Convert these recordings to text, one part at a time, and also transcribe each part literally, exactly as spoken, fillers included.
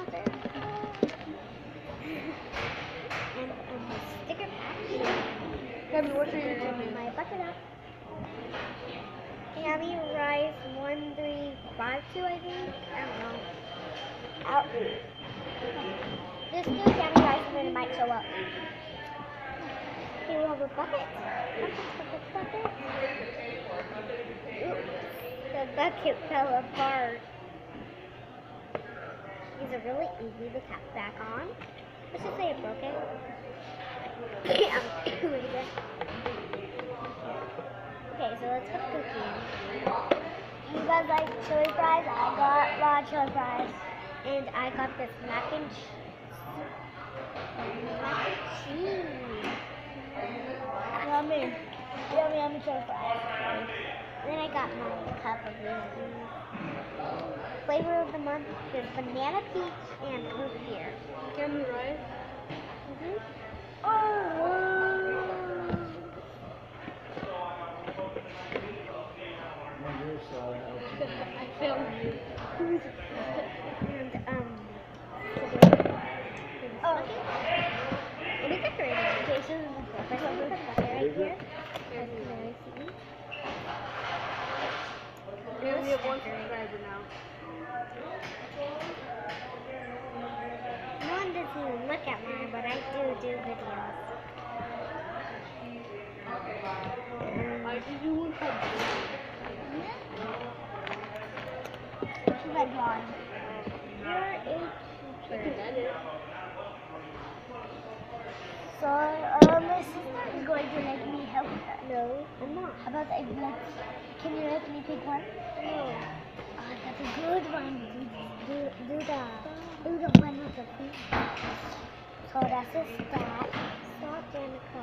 there. And um, sticker pack. Kevin, what's your And YouTube name? my bucket up. Tammy Rice one three five two, I think. I don't know. Out. Just do Tammy Rice and then it might show up. Here we have a bucket. Bucket, bucket, bucket. Oops. The bucket fell apart. These are really easy to tap back on. Let's just say it broke it. Yeah. Okay, so let's get cooking. You guys like chili fries? I got raw chili fries. And I got this mac and cheese. Mac and cheese. Yummy. Yummy, yummy chili fries. And then I got my cup of these. Flavor of the month is banana peach and root beer. Kevin, right? Mm-hmm. Oh. I failed you. And um, oh, what is decorating? Okay, so first I'm gonna put butter right here. As you can already see. Yeah, we have one subscriber now. No one doesn't even look at mine, but I do do videos. I did do one called What should I draw? You're a You can edit. So, uh, my sister is going to let me help her. No, I'm not. How about I let, can you let me pick one? No. Oh, that's a good one. Do, do, do the, do the one with the feet. So that's a stop. Stop, Danica.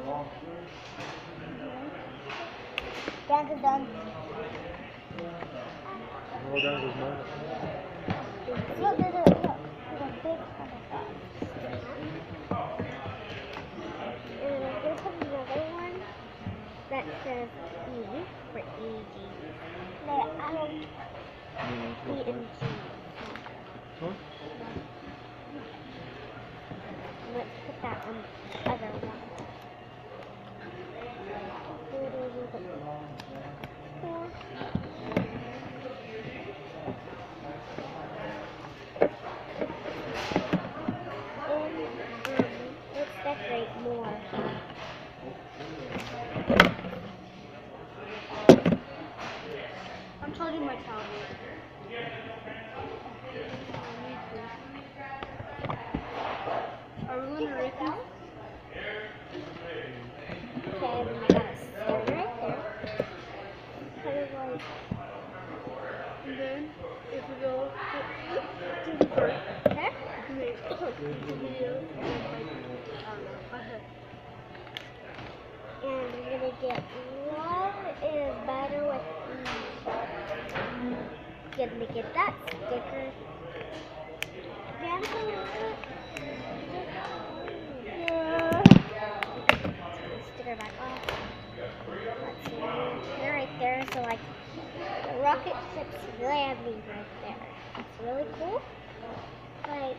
Danica's done. Oh, that was mine. Look, there's a, look, there's a big one of that. And I'm going to put another one that says E for E G. No, I don't. E and G. Huh? Let's put that on the other one. And um, let's decorate more. I'm charging my tablet. Are we going to rate them? Okay, then I got a stand right there. Kind of like And then, if we go to the first, there. we make a video, and then like, I don't know, go ahead. And we're gonna get what is better with each. Gonna get that sticker. Danica, yeah. Sticker back off. Let's see. They're right there, so like the rocket ship's landing right there. It's really cool. Like,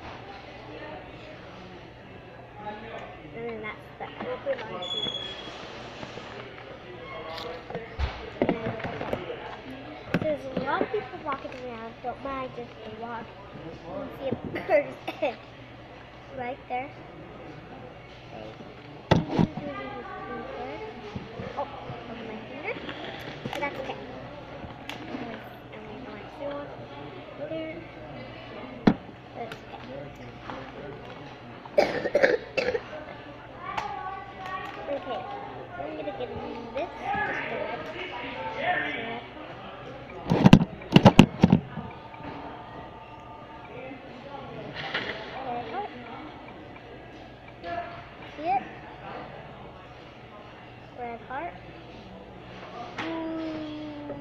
and then that's the open on There's a lot of people walking around. Don't mind just to walk. You can see a bird's right there. Oh, over my finger. But that's okay. And we know I see one there. That's okay. Okay, so I'm gonna get this just a bit. See it? Red heart. Mm.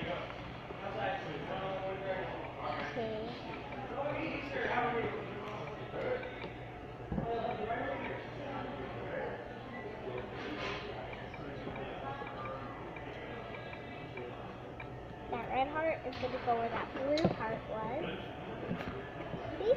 Okay. red heart is going to go where that blue heart was. See?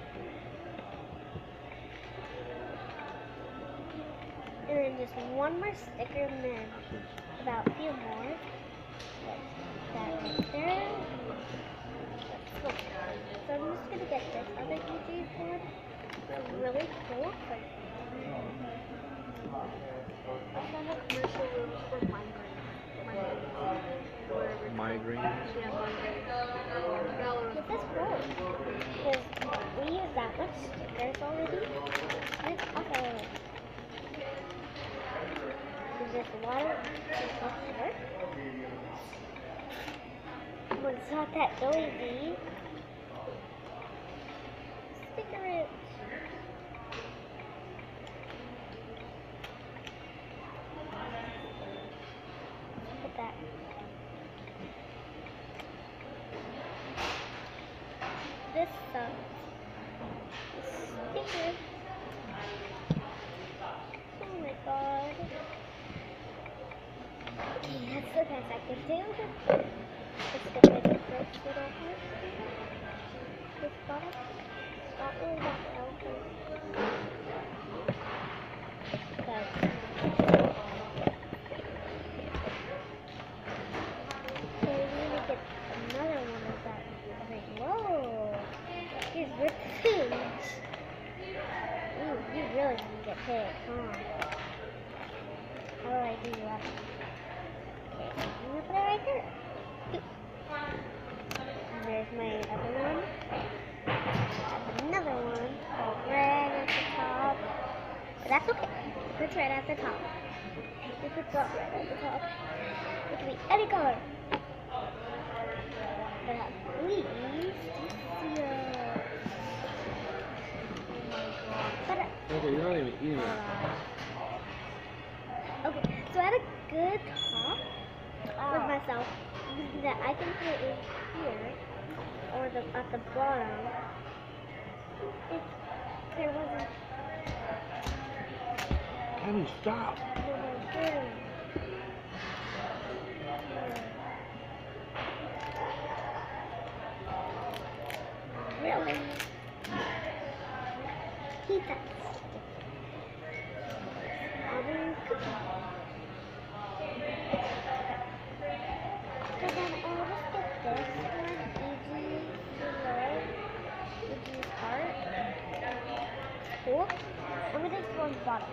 And then just one more sticker and then about a few more. That's that right there. Let's go. So I'm just going to get this other E G board. It's really cool. But I found a commercial room for migraines. Migraines. Migraine. Yeah, migraines. Valorant. this is cool. Because we use that much stickers already. And it's awesome. There's a lot of people here. When it's not that noisy. Sticker it. Put that. This sucks. Sticker. Oh my god. Okay, that's the best I can do. Let's get rid of this little part. This bottom. Not really that well. Because so we need to get another one of that. Like, whoa! He's ripped food. Ooh, you really didn't get hit, huh? How do I do that? Okay, I'm gonna put it right there. And there's my other one. Another one. Oh, red at the top. But that's okay. It's red at the top. If it's not red at the top, it can be any color. But at least you see uh, but uh, Okay, you're not even eating it. okay, so I had a good talk with myself that I can put it in here or the at the bottom. If there wasn't Can you stop? no more room. Really? Eat that. Strawberry cookie. So then I'll just get this one, easy, below, easy heart. Cool. I'm gonna just go on the bottom.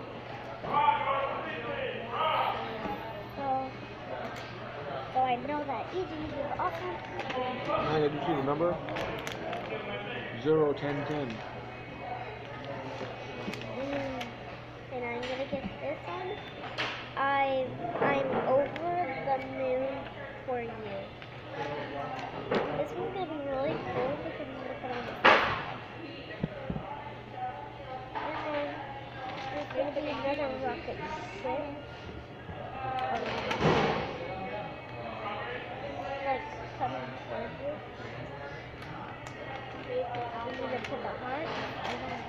So, so I know that easy is awesome. Now, did you see the number? Zero, ten, ten. Mm, and I'm gonna get this one. I I'm over the moon for you. This one's gonna be really cool because I'm gonna put on the side. And then there's gonna be another rocket ship. Like coming towards you. I'm gonna put the heart. I don't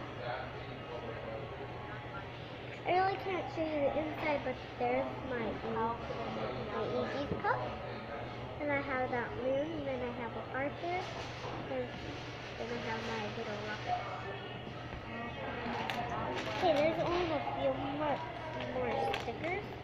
I really can't show you the inside, but there's my E- my E G cup. And I have that moon, and then I have a heart there. And then I have my little rocket. Okay, there's only a few more, more stickers.